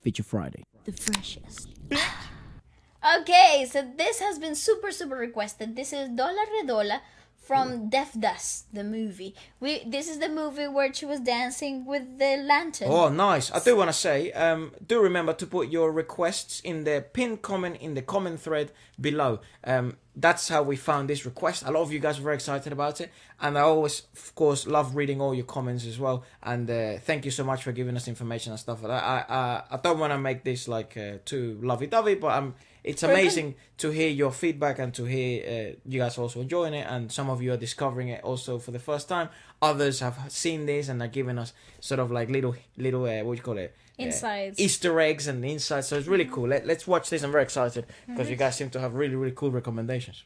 Feature Friday. The freshest. Okay, so this has been super requested. This is Dola Redola from Death Dust, the movie. This is the movie where she was dancing with the lantern. Oh, nice. I do want to say, do remember to put your requests in the pinned comment in the comment thread below. That's how we found this request. A lot of you guys were very excited about it. And I always, of course, love reading all your comments as well. And thank you so much for giving us information and stuff like that. I don't want to make this like too lovey-dovey, but it's amazing to hear your feedback and to hear you guys also enjoying it, and some of you are discovering it also for the first time. Others have seen this and are giving us sort of like little what do you call it? Insights. Easter eggs and insights. So it's really cool. Let's watch this. I'm very excited because you guys seem to have really cool recommendations.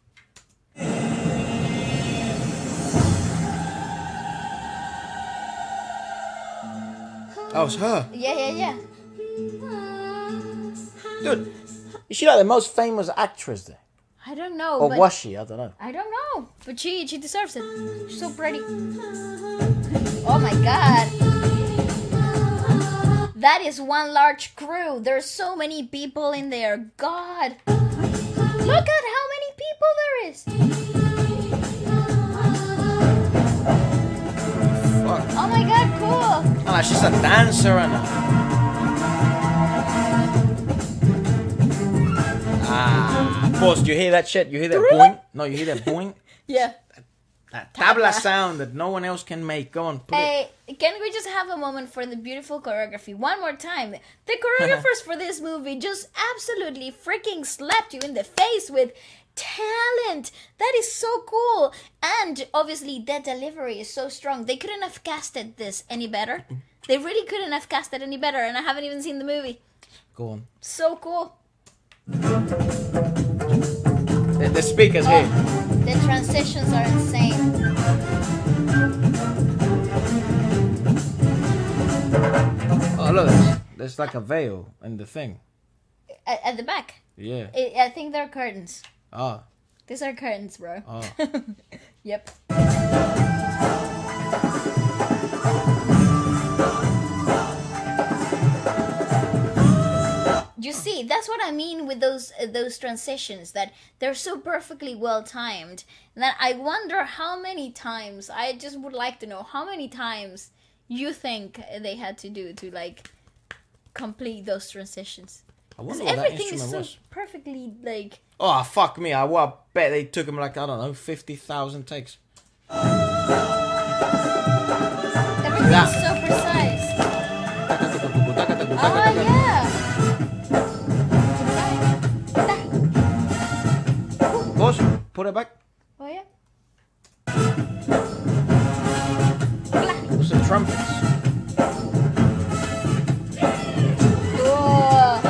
Oh, it's her. Yeah. Dude, is she like the most famous actress there? I don't know. Or was she? I don't know. I don't know. But she deserves it. She's so pretty. Oh my god. That is one large crew. There's so many people in there. God. Look at how many people there is. Fuck. Oh my god, cool. Oh, she's a dancer and Boss, do you hear that shit? You hear that boing? No, you hear that boing? Yeah. That tabla sound that no one else can make. Go on, put it. Hey, can we just have a moment for the beautiful choreography? One more time. The choreographers for this movie just absolutely freaking slapped you in the face with talent. That is so cool. And obviously the delivery is so strong. They couldn't have casted this any better. They really couldn't have casted any better, and I haven't even seen the movie. Go on. So cool. The speakers here. The transitions are insane. Oh, look, there's like a veil in the thing. At the back. Yeah. I think they're curtains. Ah. These are curtains, bro. Oh. Yep. You see, that's what I mean with those transitions, that they're so perfectly well timed. And that I wonder how many times, I just would like to know how many times you think they had to do to like complete those transitions. I wonder Because what that everything is instrument so was. perfectly like. Oh, fuck me. I bet they took them like, I don't know, 50,000 takes. Everything's so precise. Oh yeah. Boss, put it back. Oh yeah. What's the trumpets? Oh.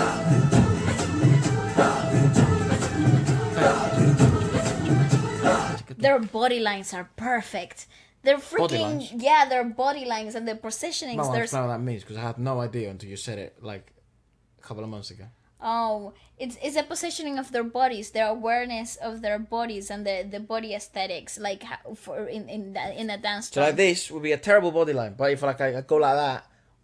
Their body lines are perfect. They're freaking their body lines and their positionings. No, There's explain what that means because I had no idea until you said it like a couple of months ago. it's a positioning of their bodies, their awareness of their bodies, and the body aesthetics, like for in a dance. So like this would be a terrible body line, but if like I go like that.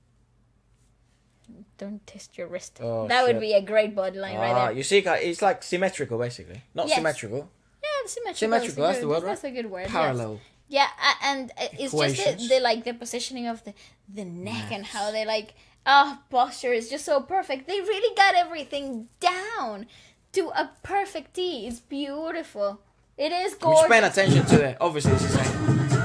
Don't test your wrist. Oh, that shit. would be a great body line right there. You see, it's like symmetrical basically, not Yes. symmetrical. Yeah, symmetrical. Symmetrical, that's the word, right? That's a good word. Parallel. Yes. Yeah, and it's just Equations. the like the positioning of the neck and how they like posture is just so perfect. They really got everything down to a perfect T. It's beautiful. It is I'm gorgeous. just paying attention to it. Obviously, it's the same.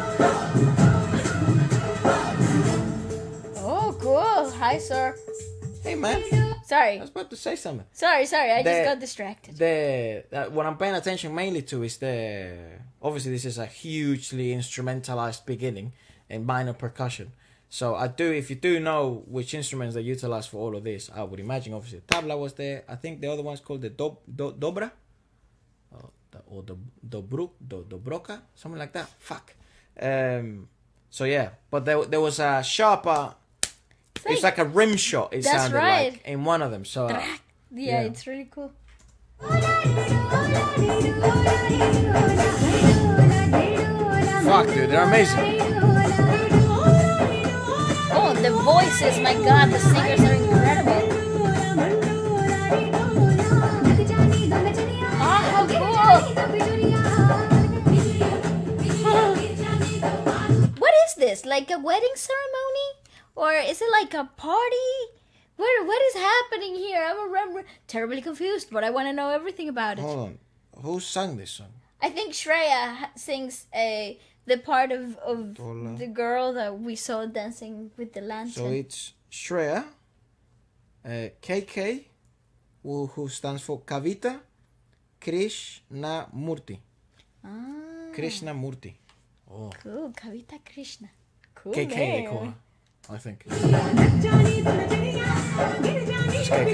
Oh, cool. Hi, sir. Hey man, Sorry. I was about to say something. Sorry. I just got distracted. What I'm paying attention mainly to is obviously this is a hugely instrumentalized beginning and minor percussion. So if you do know which instruments they utilize for all of this, I would imagine obviously the tabla was there. I think the other one's called the dobra, or the dobroka, something like that. Fuck. So yeah, but there was a sharper. It's like a rim shot. It That's sounded right. like in one of them. So Yeah, it's really cool. fuck, dude, they're amazing. Oh, the voices, my god, the singers are incredible. like a wedding ceremony? Or is it like a party? What is happening here? I'm terribly confused, but I want to know everything about it. Hold on. Who sang this song? I think Shreya sings the part of Dola. the girl that we saw dancing with the lantern. So it's Shreya, KK, who stands for Kavita Krishnamurti. Krishnamurti. Oh. Cool, Kavita Krishna. Cool. KK they name. call her, I think. It's KK.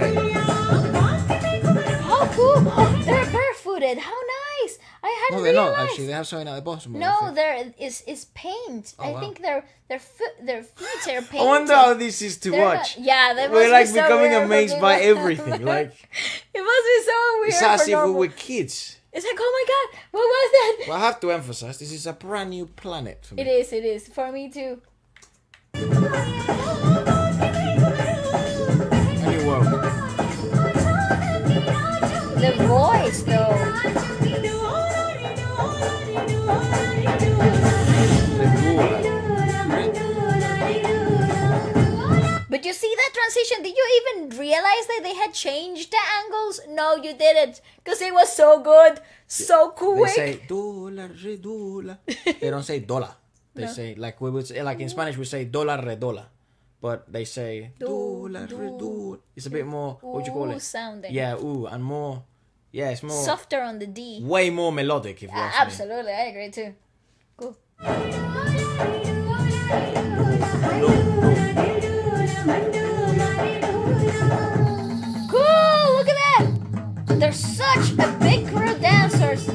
How cool! They're barefooted. How nice! I hadn't No, they're realized. not actually. They have something at the bottom. of No, it. there is paint. Oh, I wow. think their feet are painted. I wonder how this is to They're watch. not- yeah, that We're must like be so becoming weird for amazed people. by everything. Like It must be so weird it's as for if we normal. were kids. It's like, oh my god, what was that? Well, I have to emphasize this is a brand new planet for me. It is for me too. A new world. The voice though. But you see that transition? Did you even realize that they had changed the angles? No, you didn't, because it was so good, so They quick. say dólar, re dólar. They don't say dollar. They say like we would say, like in Spanish we say dólar re dólar, but they say dólar re dólar. It's a bit more what do you call Ooh it? sounding. Yeah, ooh, and more. Yeah, it's more Softer on the D. way more melodic if you ask me. Absolutely, I agree too. Cool. Cool, look at that! They're such a big crew of dancers.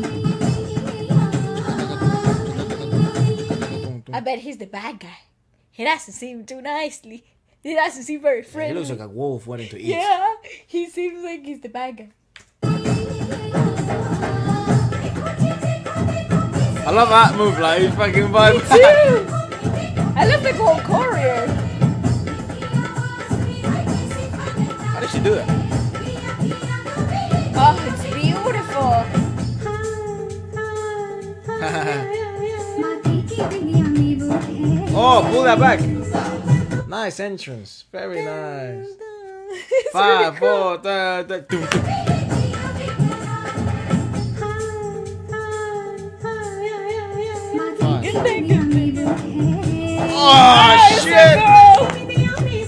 I bet he's the bad guy. He doesn't seem too nicely. He doesn't seem very He friendly. looks like a wolf wanting to eat. Yeah, he seems like he's the bad guy. I love that move, like he's fucking vibe. Dude, I love the whole choreo. How did she do it? Oh, it's beautiful. Oh, pull that back. Nice entrance. Very nice. It's 5, really cool. 4, 3, 2. Oh shit!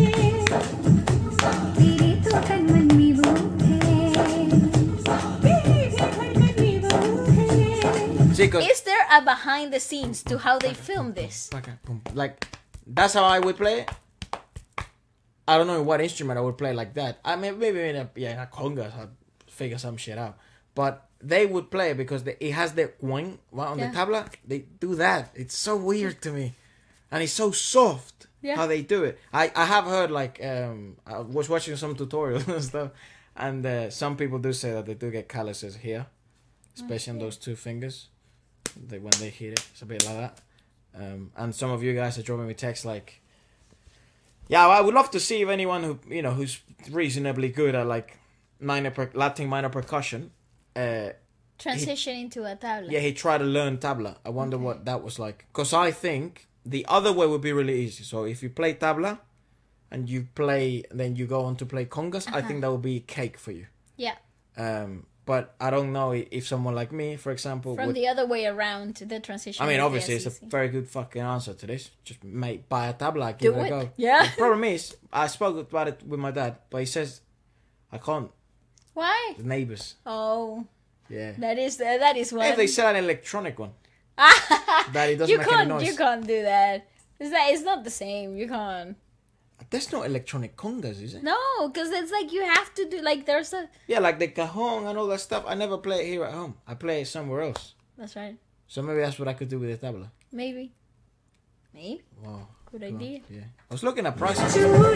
Chicos, Is there a behind the scenes to how they film this? like that's how I would play it. I don't know what instrument I would play like that. I mean, maybe in a conga, I'd figure some shit out. But they would play because it has the wing on Yeah. the tabla. They do that. It's so weird to me, and it's so soft Yeah. how they do it. I have heard like I was watching some tutorials and stuff, and some people do say that they do get calluses here, especially on those two fingers. When they hit it, it's a bit like that. And some of you guys are dropping me texts like, yeah, I would love to see if anyone who's reasonably good at like Latin minor percussion. Transition into a tabla. Yeah, he tried to learn tabla. I wonder what that was like. Because I think the other way would be really easy. So if you play tabla and then you go on to play congas, I think that would be cake for you. Yeah. But I don't know if someone like me, for example, From would... the other way around, the transition. I mean, would be obviously, as it's a easy. very good fucking answer to this. Just buy a tabla, give Do it a it. go. Yeah. The problem is, I spoke about it with my dad, but he says I can't. Why? The neighbors. Oh, Yeah. that is one. If they sell an electronic one, that it doesn't you make can't. any noise. You can't do that. It's not the same. You can't. That's not electronic congas, is it? No, because it's like you have to do like there's a. Yeah, like the cajon and all that stuff. I never play it here at home. I play it somewhere else. That's right. So maybe that's what I could do with the tabla. Maybe. Wow. Good idea. Yeah. I was looking at prices.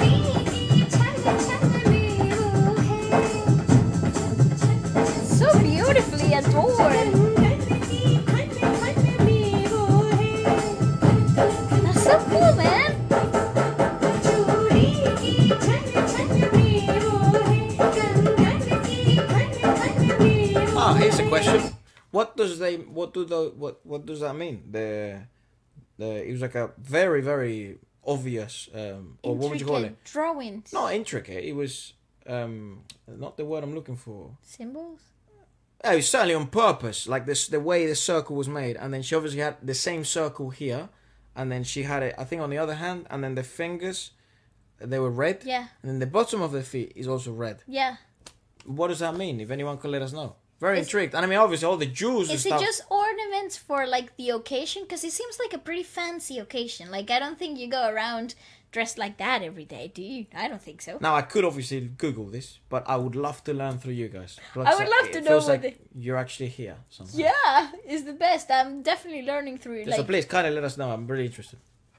So beautifully adored. That's so cool, man. Ah, here's a question. What does that mean? It was like a very, very obvious, or what would you call it? Intricate drawings. Not intricate. It was not the word I'm looking for. Symbols? Oh, it's certainly on purpose. Like this, the way the circle was made, and then she obviously had the same circle here, and then she had it, I think, on the other hand, and then the fingers, they were red. Yeah. And then the bottom of the feet is also red. Yeah. What does that mean? If anyone could let us know. Very intrigued. And I mean, obviously, all the jewels and Is stuff. it just ornaments for like the occasion? Because it seems like a pretty fancy occasion. Like I don't think you go around dressed like that every day, do you? I don't think so. Now, I could obviously Google this, but I would love to learn through you guys. I would love to know feels what like you're actually here. Somehow. Yeah, it's the best. I'm definitely learning through. So please, kind of let us know. I'm really interested.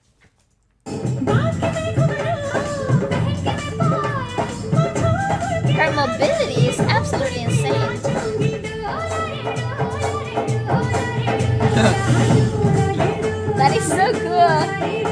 Her mobility is absolutely insane. That is so cool.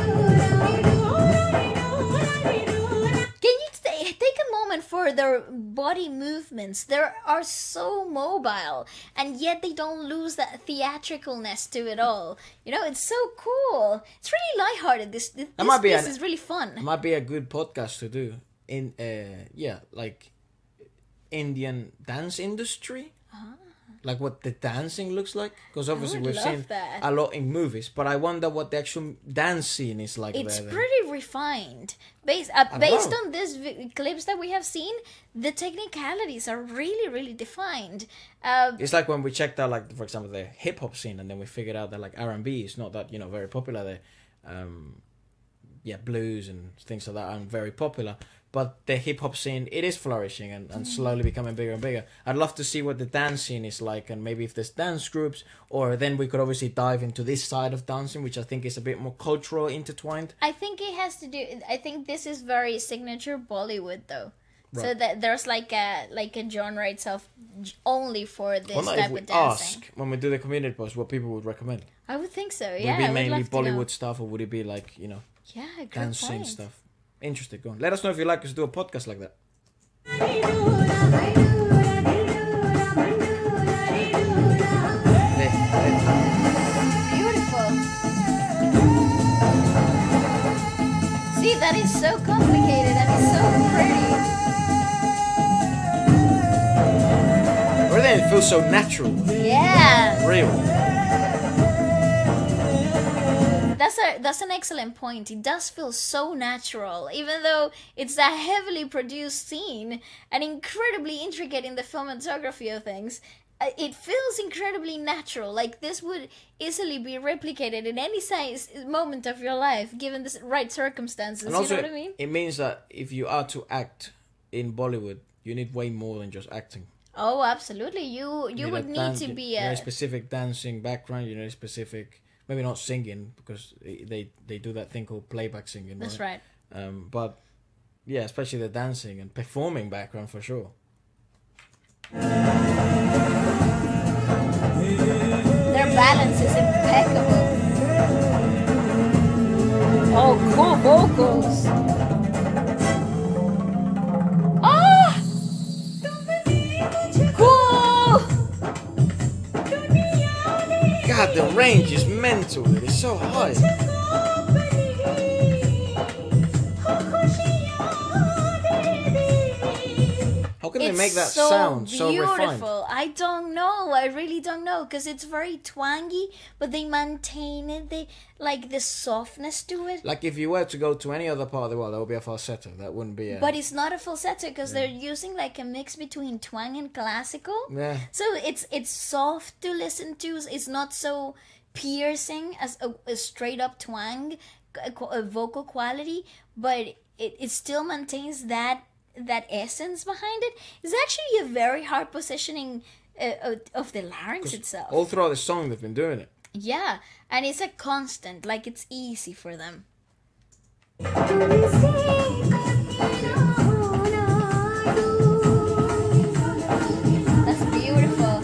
Can you take a moment for their body movements? They are so mobile, and yet they don't lose that theatricalness to it all. You know, it's so cool. It's really lighthearted. This piece is really fun. It might be a good podcast to do in like Indian dance industry. Like what the dancing looks like, because obviously we've seen that. a lot in movies, but I wonder what the actual dance scene is like. It's there, pretty refined. Based on these clips that we have seen, the technicalities are really, really defined. It's like when we checked out, like, for example, the hip hop scene, and then we figured out that like R&B is not that, you know, very popular there. Blues and things like that aren't very popular. But the hip hop scene, it is flourishing and slowly becoming bigger and bigger. I'd love to see what the dance scene is like, and maybe if there's dance groups, or then we could obviously dive into this side of dancing, which I think is a bit more cultural intertwined. I think it has to do. I think this is very signature Bollywood, though. Right. So that there's like a genre itself only for this type of dancing. Ask when we do the community post what people would recommend. I would think so. Yeah, would it be mainly Bollywood stuff, or would it be like, you know, dancing stuff? Interesting. Go on. Let us know if you'd like us to do a podcast like that. Beautiful. See, that is so complicated and it's so pretty. Or then it feels so natural. Yeah. Real. That's an excellent point. It does feel so natural, even though it's a heavily produced scene and incredibly intricate in the cinematography of things. It feels incredibly natural. Like this would easily be replicated in any size moment of your life, given the right circumstances. And also, you know what I mean? It means that if you are to act in Bollywood, you need way more than just acting. Oh, absolutely. You would need to be a specific dancing background. You know, a specific. Maybe not singing, because they do that thing called playback singing. That's right. But yeah, especially the dancing and performing background for sure. Their balance is impeccable. Oh, cool vocals. Oh! Cool! God, the range is mental. It's so high. How can they make that sound so refined? I don't know. I really don't know, because it's very twangy, but they maintain it. They like the softness to it. Like if you were to go to any other part of the world, that would be a falsetto. That wouldn't be a... But it's not a falsetto, because they're using like a mix between twang and classical. Yeah. So it's soft to listen to. It's not so piercing as a straight up twang, a vocal quality, but it still maintains that essence behind it. It's actually a very hard positioning of the larynx itself. All throughout the song they've been doing it. Yeah, and it's a constant, like it's easy for them. That's beautiful.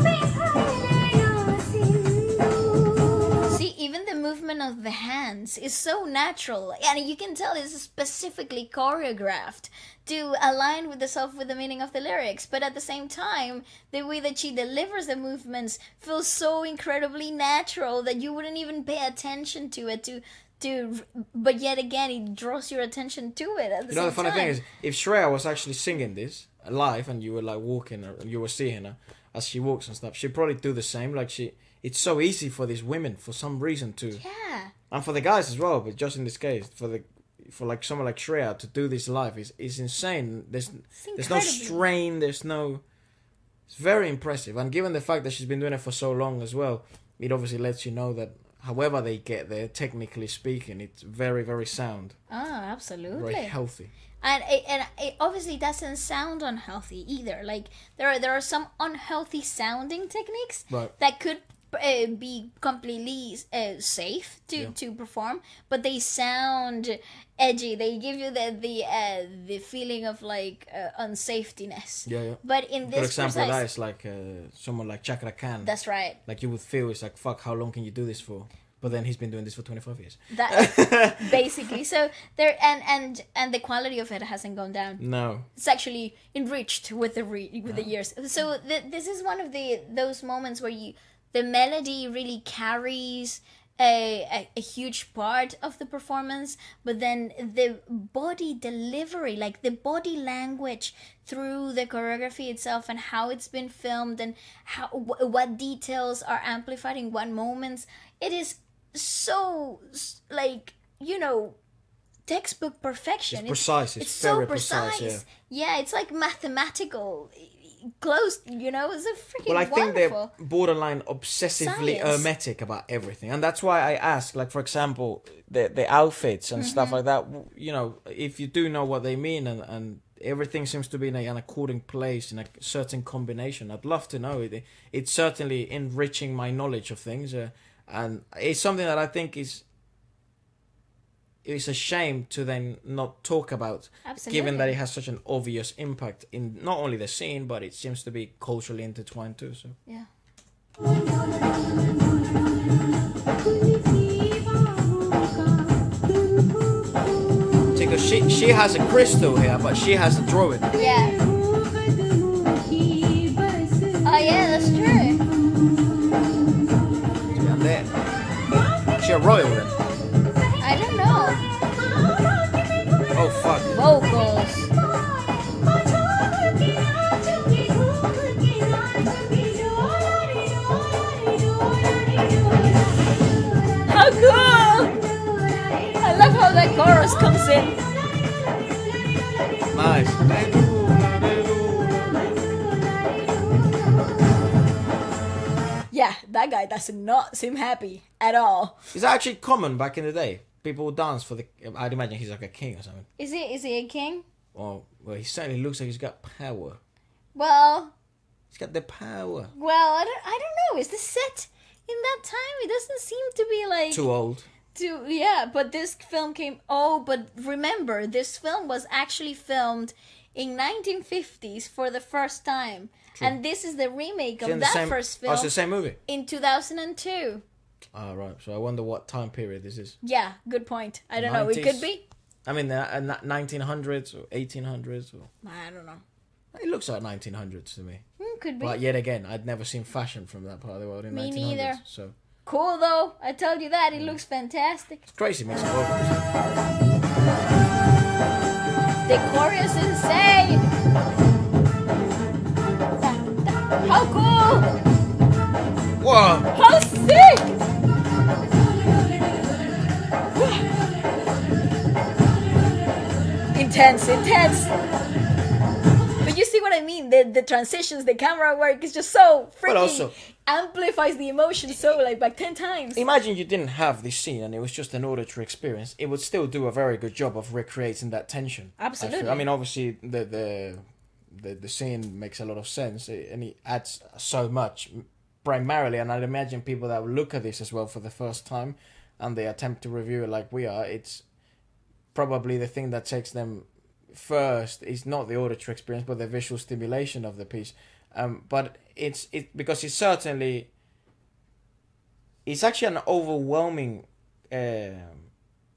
See, even the movement of the hands is is so natural, and you can tell it's specifically choreographed to align with the meaning of the lyrics. But at the same time, the way that she delivers the movements feels so incredibly natural that you wouldn't even pay attention to it. But yet again, it draws your attention to it at the same time. The funny thing is, if Shreya was actually singing this live and you were like walking her, and you were seeing her as she walks and stuff, she'd probably do the same. Like it's so easy for these women for some reason to, and for the guys as well. But just in this case, for like someone like Shreya to do this live is insane. There's no strain. It's very impressive. And given the fact that she's been doing it for so long as well, it obviously lets you know that however they get there, technically speaking, it's very, very sound. Oh, absolutely. Very healthy. And it obviously doesn't sound unhealthy either. Like there are some unhealthy sounding techniques that could be completely safe to perform, but they sound edgy. They give you the feeling of like unsafetyness. Yeah. But in this, for example, that is like someone like Chakra Khan. That's right. Like you would feel it's like, fuck, how long can you do this for? But then he's been doing this for 25 years. That basically. So there and the quality of it hasn't gone down. No. It's actually enriched with the years. So this is one of those moments where the melody really carries a huge part of the performance, but then the body delivery, like the body language through the choreography itself and how it's been filmed and what details are amplified in what moments, it is so like, textbook perfection. It's precise. It's so very precise. Yeah, it's like mathematical. Close, it's a freaking Well, I think wonderful. they're borderline obsessively hermetic about everything, and that's why I ask. Like, for example, the outfits and stuff like that. If you do know what they mean, and everything seems to be in an according place in a certain combination, I'd love to know it. It's certainly enriching my knowledge of things, and it's something that I think it's a shame to then not talk about. Absolutely. Given that it has such an obvious impact in not only the scene, but it seems to be culturally intertwined too. So yeah. Because she has a crystal here, but she has a drawing. Yeah. Oh yeah, that's true. And there, she a royal then. I don't know. Oh fuck. Vocals. How cool! I love how that chorus comes in. Nice. Yeah, that guy does not seem happy at all. It's actually common back in the day. People would dance for I'd imagine he's like a king or something. Is he a king? Well, he certainly looks like he's got power. Well, he's got the power. Well, I don't know. Is this set in that time? It doesn't seem to be like too old. But this film came. Oh, but remember, this film was actually filmed in 1950s for the first time, True. And this is the remake of that first film. Oh, it's the same movie in 2002. Oh, right. So I wonder what time period this is. Yeah, good point. I don't know. It could be. I mean, 1900s or 1800s or. I don't know. It looks like 1900s to me. Could be. But yet again, I'd never seen fashion from that part of the world in 1900s. Me neither. So. Cool though. I told you that. It looks fantastic. It's crazy mix of vocals. The chorus is insane. How cool! Whoa! How sick! Intense. But you see what I mean? The transitions, the camera work is just so freaking also, amplifies the emotion so like 10 times. Imagine you didn't have this scene and it was just an auditory experience. It would still do a very good job of recreating that tension. Absolutely. I mean, obviously the scene makes a lot of sense and it adds so much primarily, and I'd imagine people that will look at this as well for the first time and they attempt to review it like we are, it's probably the thing that takes them first is not the auditory experience but the visual stimulation of the piece, but it's because it's actually an overwhelming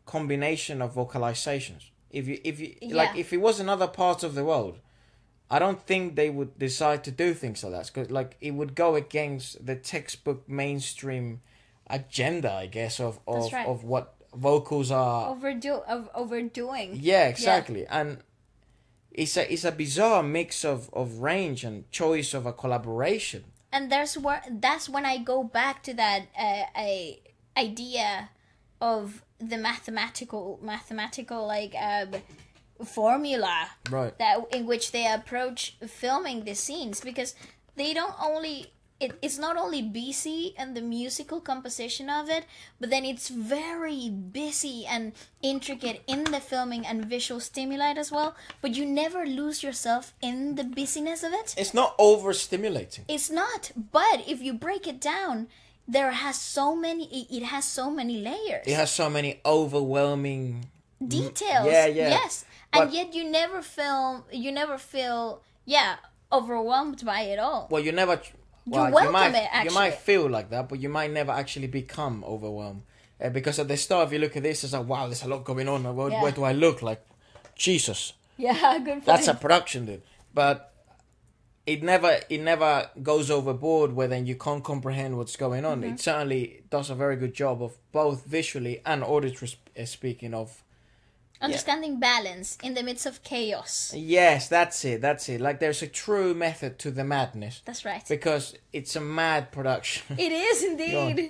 combination of vocalizations. If you Yeah. if it was another part of the world, I don't think they would decide to do things like that, because like it would go against the textbook mainstream agenda, I guess, That's right. of what vocals are. Overdoing. Yeah, exactly. And it's a bizarre mix of range and choice of a collaboration. And that's when I go back to that idea of the mathematical like formula, Right. that in which they approach filming the scenes, because they don't only it's not only busy and the musical composition of it, but then it's very busy and intricate in the filming and visual stimuli as well, but you never lose yourself in the busyness of it. It's not overstimulating. It's not, but if you break it down, it has so many layers, It has so many overwhelming details. Yeah. Yes, But- and yet you never feel overwhelmed by it all. Well, you never. Well, welcome it, You might actually. feel like that, but you might never actually become overwhelmed. Because at the start, if you look at this, it's like, wow, there's a lot going on. Where do I look? Like, Jesus. Yeah, good point. That's a production, dude. But it never goes overboard where then you can't comprehend what's going on. It certainly does a very good job of both visually and auditory speaking of. Understanding balance in the midst of chaos. Yes, that's it. Like, there's a true method to the madness. That's right. Because it's a mad production. It is indeed.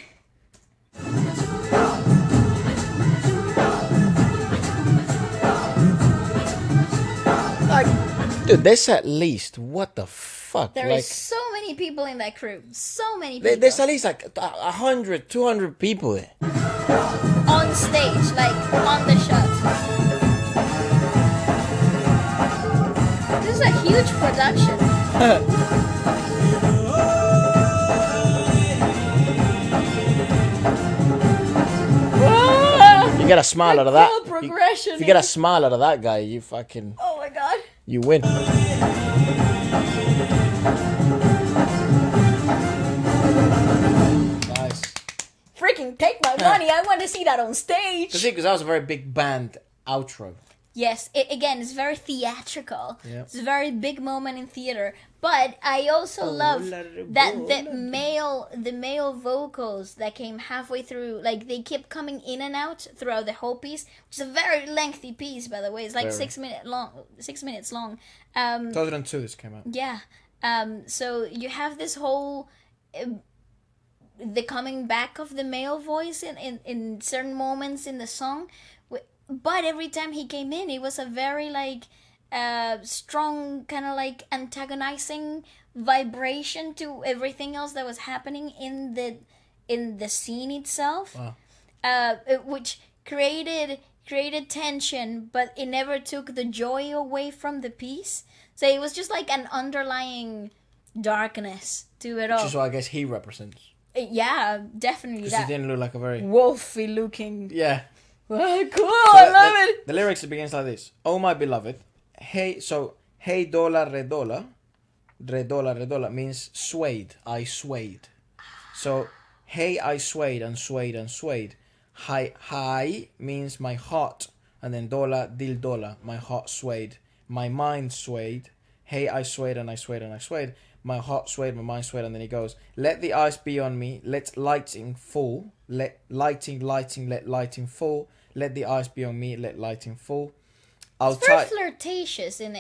Like, dude, there's at least, what the fuck? There like, is so many people in that crew. So many people. there's at least like 100, 200 people there. On stage, like on the shot. This is a huge production. You get a smile out of that. Cool progression. If you get a smile out of that guy, you fucking, Oh my god. you win. Nice. Freaking take my money. I want to see that on stage. Because that was a very big band outro. Yes, again, it's very theatrical. Yeah. It's a very big moment in theater. But I also love that the male vocals that came halfway through, like they kept coming in and out throughout the whole piece, which is a very lengthy piece, by the way. It's like Very. 6 minutes long. 6 minutes long. 2002 this came out. Yeah. So you have this whole the coming back of the male voice in certain moments in the song, but every time he came in, it was a very like strong kind of like antagonizing vibration to everything else that was happening in the scene itself. Wow. Which created tension, but it never took the joy away from the piece. So it was just like an underlying darkness to it all. Which is what I guess he represents. Yeah, definitely Because he that didn't look like a very... wolfy looking. Yeah. Oh, cool, I love it. The lyrics begins like this. Oh, my beloved. Hey, so, hey, dollar, redola. Redola, redola means swayed. I swayed. So, hey, I swayed and swayed and swayed. Hi means my heart. And then dollar, dil dollar. My heart swayed. My mind swayed. Hey, I swayed and I swayed and I swayed. My heart swayed, my mind swayed. And then he goes, let the eyes be on me. Let lighting fall. Let lighting, let lighting fall. Let the eyes be on me. Let lighting fall. It's very flirtatious in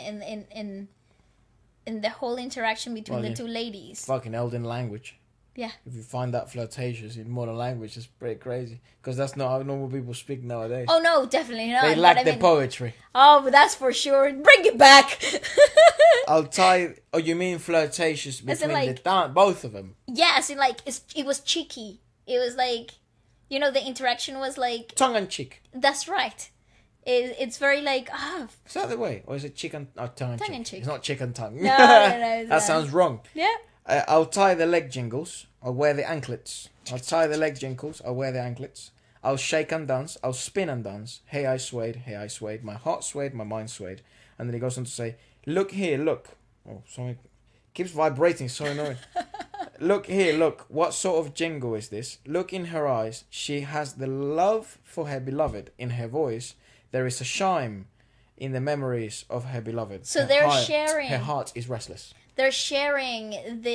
the whole interaction between the two ladies. Fucking Elden language. Yeah. If you find that flirtatious in modern language, it's pretty crazy. Because that's not how normal people speak nowadays. Oh no, definitely not. They lack the poetry. Oh, but that's for sure. Bring it back. I'll tie. Oh, you mean flirtatious between both of them? Yeah, so like it was cheeky. It was like, you know, the interaction was like Tongue and cheek. That's right. It's very like Is that the way, or is it chicken? Oh, tongue and cheek. It's not chicken tongue. No, That sounds wrong. Yeah. I'll tie the leg jingles. I'll wear the anklets. I'll tie the leg jingles. I'll wear the anklets. I'll shake and dance. I'll spin and dance. Hey, I swayed. Hey, I swayed. My heart swayed. My mind swayed. And then he goes on to say, look here, look. Oh, something keeps vibrating. So annoying. Look here, look. What sort of jingle is this? Look in her eyes. She has the love for her beloved. In her voice, there is a chime in the memories of her beloved. So Her they're heart- sharing. Her heart is restless. They're sharing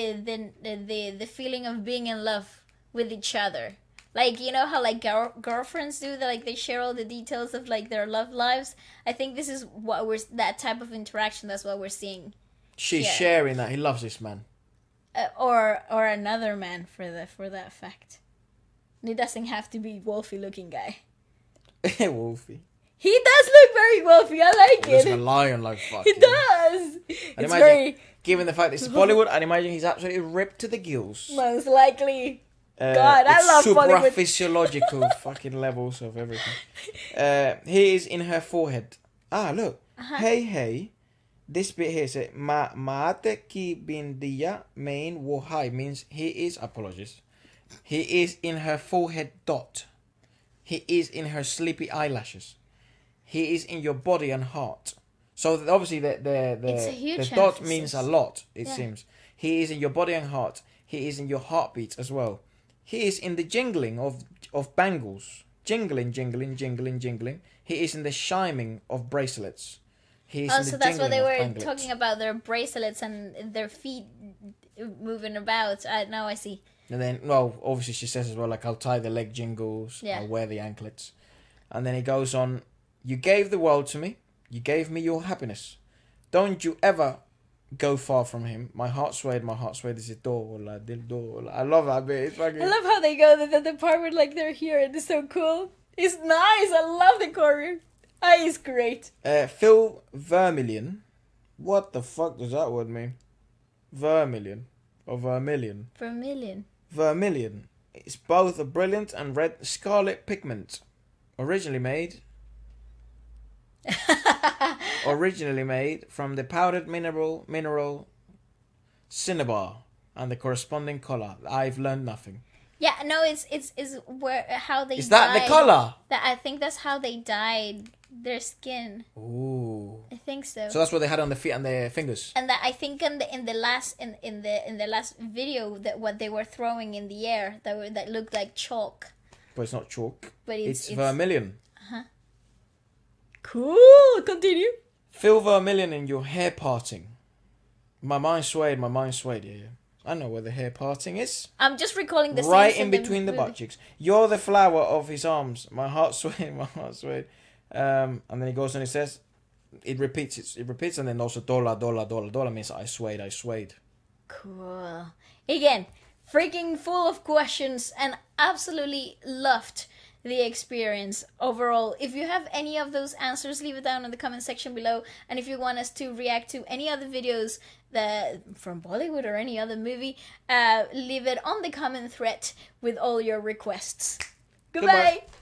the feeling of being in love with each other. Like, you know how like girlfriends do that, like they share all the details of like their love lives. I think this is what we're that type of interaction. That's what we're seeing, She's Yeah. sharing that. He loves this man. or another man for that fact. It doesn't have to be wolfy looking guy. Wolfie. He does look very wolfy. I like He looks like a it. lion, like fuck. He does. It's imagine- very Given the fact it's Bollywood, I'd imagine he's absolutely ripped to the gills. most likely. God, I it's love Bollywood. physiological fucking levels of everything. He is in her forehead. Ah, look. Hey, hey. This bit here says Maate ki bindiya main wo hai means he is. Apologies. He is in her forehead dot. He is in her sleepy eyelashes. He is in your body and heart. So obviously It's a huge the dot emphasis. means a lot. It Yeah. seems. He is in your body and heart. He is in your heartbeat as well. He is in the jingling of bangles. Jingling, jingling, jingling, jingling. He is in the chiming of bracelets. He is Oh, in the so that's what jingling they of were banglets. talking about, their bracelets and their feet moving about. Now I see. And then, well, obviously she says as well, like, I'll tie the leg jingles. Yeah. I'll wear the anklets. And then he goes on, you gave the world to me. You gave me your happiness. Don't you ever go far from him. My heart swayed, This is dola, dil dola. I love that bit. It's fucking... I love how they go the part where like they're here and it's so cool. It's nice. I love the choreo. It's great. Phil Vermillion. What the fuck does that word mean? Vermilion. Or vermilion. Vermilion. Vermilion. It's both a brilliant and red scarlet pigment. Originally made from the powdered mineral cinnabar and the corresponding color. I've learned nothing. Yeah, no, it's where how they. Is that the dyed- color? That I think that's how they dyed their skin. Ooh. I think so. So that's what they had on the feet and their fingers. And that I think in the last video that what they were throwing in the air that looked like chalk. But it's not chalk. But it's vermilion. Cool. Continue. Phil Vermilion in your hair parting. My mind swayed. Yeah. I know where the hair parting is. I'm just recalling the Right scenes in between the butt cheeks. You're the flower of his arms. My heart swayed. And then he goes and he says, it repeats, and then also dola means I swayed. Cool. Again, freaking full of questions and absolutely loved the experience overall. If you have any of those answers, leave it down in the comment section below. And if you want us to react to any other videos that from Bollywood or any other movie, leave it on the comment thread with all your requests. Goodbye.